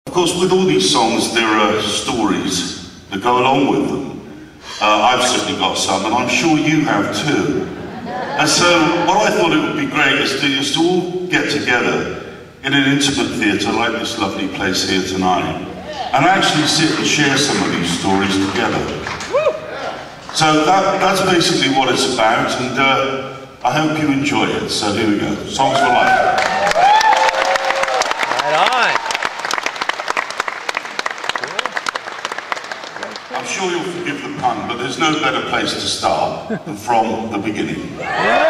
Of course, with all these songs, there are stories that go along with them. I've certainly got some, and I'm sure you have too. And so, what I thought it would be great is to all get together in an intimate theatre like this lovely place here tonight, and actually sit and share some of these stories together. So that's basically what it's about, and I hope you enjoy it. So here we go. Songs for Life. I'm sure you'll forgive the pun, but there's no better place to start than from the beginning.